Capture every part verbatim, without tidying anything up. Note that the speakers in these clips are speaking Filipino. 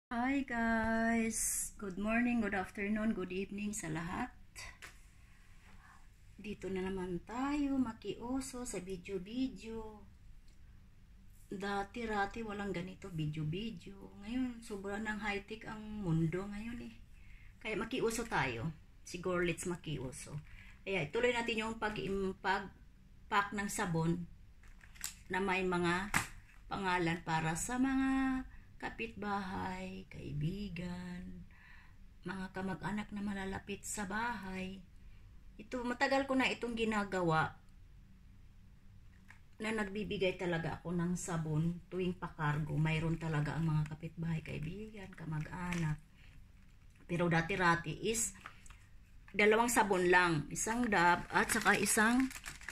Hi guys! Good morning, good afternoon, good evening sa lahat. Dito na naman tayo makiuso sa video-video. Dati-rati walang ganito video-video. Ngayon, sobrang ng high-tech ang mundo ngayon eh. Kaya makiuso tayo. Siguro let's makiuso. Kaya ituloy natin yung pag-pack ng sabon na may mga pangalan para sa mga kapitbahay, kaibigan, mga kamag-anak na malalapit sa bahay. Ito, matagal ko na itong ginagawa na nagbibigay talaga ako ng sabon tuwing pakargo. Mayroon talaga ang mga kapitbahay, kaibigan, kamag-anak. Pero dati-rati is dalawang sabon lang. Isang Dove at saka isang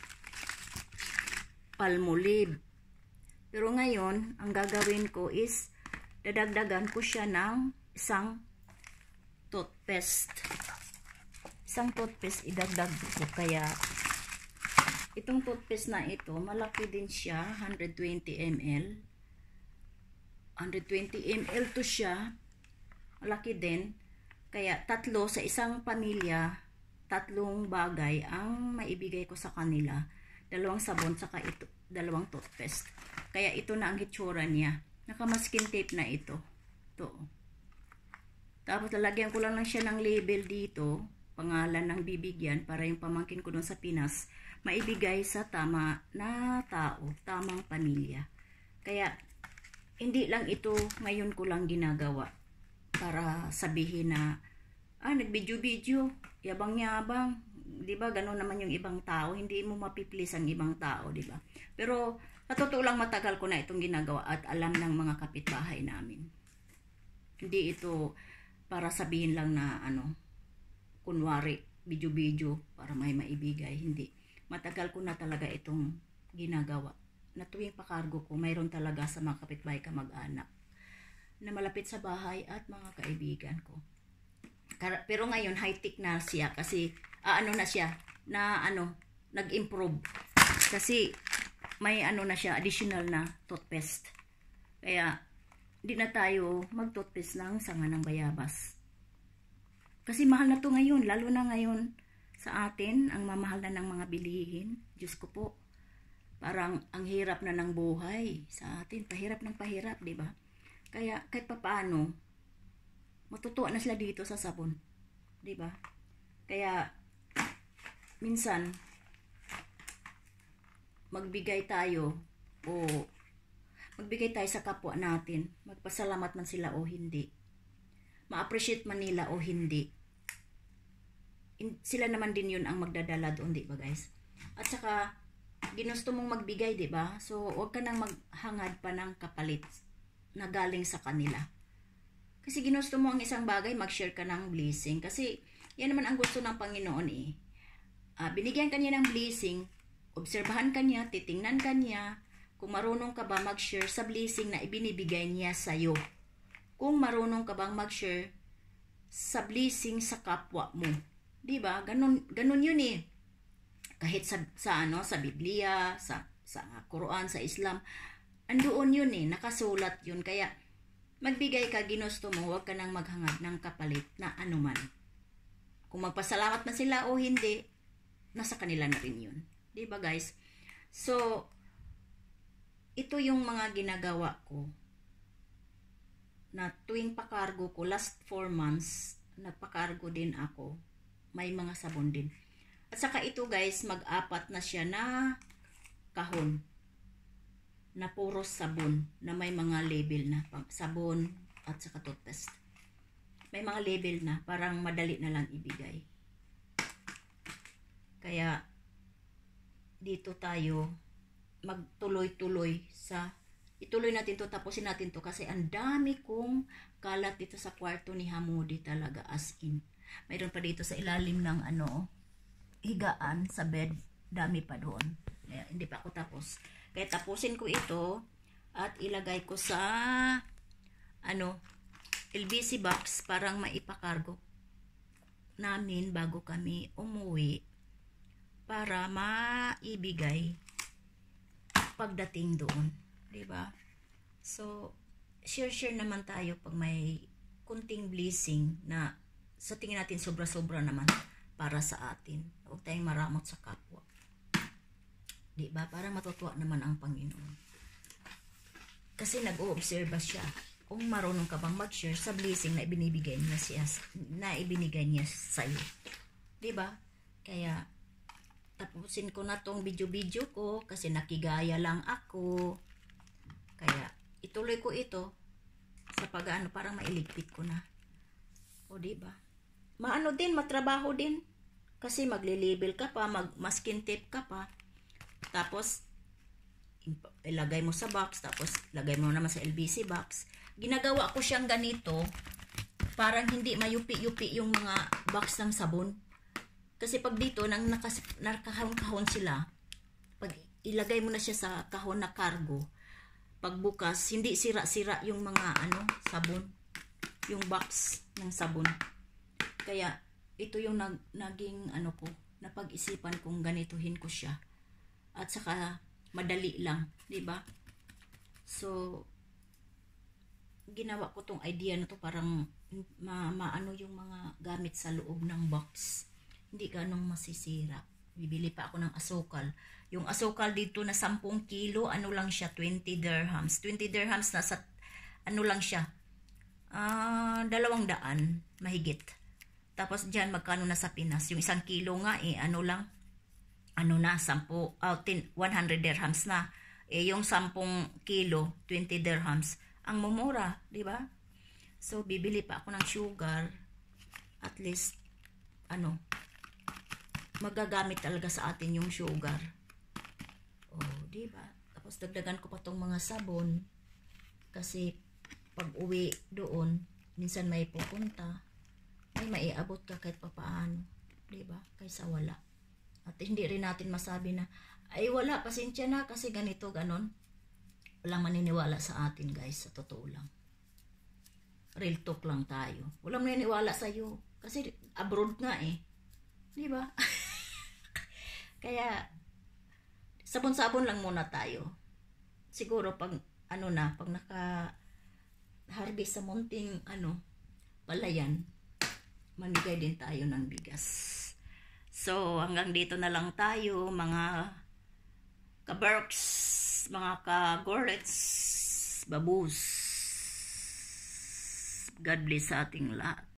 Palmolive. Pero ngayon, ang gagawin ko is dadagdagan ko siya ng isang toothpaste. Isang toothpaste idagdag ko. Kaya itong toothpaste na ito, malaki din siya, one hundred twenty milliliters. one hundred twenty milliliters to siya. Malaki din. Kaya tatlo sa isang pamilya, tatlong bagay ang maibigay ko sa kanila. Dalawang sabon saka ito, dalawang toothpaste. Kaya ito na ang hitsura niya. Naka-masking tape na ito. Ito. Tapos lalagyan ko lang lang siya ng label dito. Pangalan ng bibigyan para yung pamangkin ko doon sa Pinas maibigay sa tama na tao. Tamang pamilya. Kaya hindi lang ito ngayon ko lang ginagawa. Para sabihin na ah, nag-video-video. Yabang-yabang. Diba? Ganun naman yung ibang tao. Hindi mo mapiplis ang ibang tao. Diba? Pero sa totoo lang matagal ko na itong ginagawa at alam ng mga kapitbahay namin. Hindi ito para sabihin lang na ano, kunwari, video-video para may maibigay. Hindi. Matagal ko na talaga itong ginagawa. Na tuwing pakargo ko, mayroon talaga sa mga kapitbahay kamag-anak na malapit sa bahay at mga kaibigan ko. Pero ngayon, high-tech na siya kasi, ah, ano na siya, na ano, nag-improve. Kasi, may ano na siya, additional na toothpaste. Kaya, hindi na tayo mag-toothpaste ng sanga ng bayabas. Kasi mahal na to ngayon, lalo na ngayon sa atin, ang mamahal na ng mga bilihin. Diyos ko po, parang ang hirap na ng buhay sa atin. Pahirap ng pahirap, di ba? Kaya, kahit pa paano, matutuwa na sila dito sa sabon. Di ba? Kaya, minsan, magbigay tayo o magbigay tayo sa kapwa natin. Magpasalamat man sila o hindi. Ma-appreciate man nila o hindi. In, sila naman din yun ang magdadala doon, di ba guys? At saka, ginusto mong magbigay, di ba? So, huwag ka nang maghangad pa ng kapalit na galing sa kanila. Kasi ginusto mo ang isang bagay, mag-share ka ng blessing. Kasi, yan naman ang gusto ng Panginoon eh. Uh, binigyan ka niya ng blessing, obserbahan ka niya, titingnan ka niya, kung marunong ka ba mag-share sa blessing na ibinibigay niya sa'yo. Kung marunong ka bang mag-share sa blessing sa kapwa mo. Diba? Ganun, ganun yun eh. Kahit sa, sa, ano, sa Biblia, sa, sa Quran, sa Islam, andoon yun eh, nakasulat yun. Kaya, magbigay ka, ginusto mo, huwag ka nang maghangad ng kapalit na anuman. Kung magpasalamat na sila o hindi, nasa kanila na rin yun. Diba guys? So, ito yung mga ginagawa ko. Na tuwing pakargo ko, last four months, nagpakargo din ako. May mga sabon din. At saka ito guys, mag-apat na siya na kahon. Na puro sabon. Na may mga label na. Sabon at saka toothpaste. May mga label na. Parang madali na lang ibigay. Kaya, dito tayo magtuloy-tuloy sa ituloy natin to, tapusin natin to kasi ang dami kong kalat dito sa kwarto ni Hamudi talaga, as in. Mayroon pa dito sa ilalim ng ano, higaan sa bed, dami pa doon. Kaya, hindi pa ako tapos. Kaya tapusin ko ito at ilagay ko sa ano, L B C box parang maipakargo namin bago kami umuwi. Para maibigay pagdating doon, 'di ba? So share-share naman tayo pag may kunting blessing na sa tingin natin sobra-sobra naman para sa atin. Huwag tayong maramot sa kapwa. Di ba? Para matutuwa naman ang Panginoon. Kasi nag-o-observe siya. Kung marunong ka bang mag-share sa blessing na ibinibigay niya siya, na ibinigay niya sa iyo. Di ba? Kaya tapusin ko na tong video-video ko kasi nakigaya lang ako. Kaya ituloy ko ito sa pag-ano, parang mailigpit ko na. O di ba? Maano din, matrabaho din. Kasi magli-label ka pa, mag masking tape ka pa. Tapos ilagay mo sa box, tapos lagay mo naman sa L B C box. Ginagawa ko siyang ganito, parang hindi mayupi-yupi yung mga box ng sabon. Kasi pag dito, nang nakahon-kahon sila, pag ilagay mo na siya sa kahon na cargo, pagbukas, hindi sira-sira yung mga ano, sabon, yung box ng sabon. Kaya ito yung nag, naging ano ko, napag-isipan kong ganituhin ko siya. At saka madali lang, di ba? So ginawa ko tong idea na to parang ma maano yung mga gamit sa loob ng box. Hindi ganong masisira. Bibili pa ako ng asukal. Yung asukal dito na sampung kilo, ano lang siya, twenty dirhams. twenty dirhams na sa, ano lang siya, ah, dalawang daan, mahigit. Tapos dyan, magkano na sa Pinas? Yung isang kilo nga, eh, ano lang, ano na, sampu, uh, one hundred dirhams na. Eh, yung sampung kilo, twenty dirhams, ang mumura, di ba? So, bibili pa ako ng sugar, at least, ano, magagamit talaga sa atin yung sugar. Oh, di ba? Tapos, dagdagan ko pa tong mga sabon, kasi, pag uwi doon, minsan may pupunta, ay maiabot ka kahit papaano, di ba? Kaysa wala. At hindi rin natin masabi na, ay wala, pasensya na kasi ganito, ganon. Walang maniniwala sa atin, guys, sa totoo lang. Real talk lang tayo. Walang maniniwala sa'yo. Kasi abroad nga eh. Di ba? Kaya, sabon-sabon lang muna tayo. Siguro pag, ano na, pag naka-harvest sa munting, ano, palayan, mamigay din tayo ng bigas. So, hanggang dito na lang tayo, mga ka-berks, mga ka-gorets, babus. God bless sa ating lahat.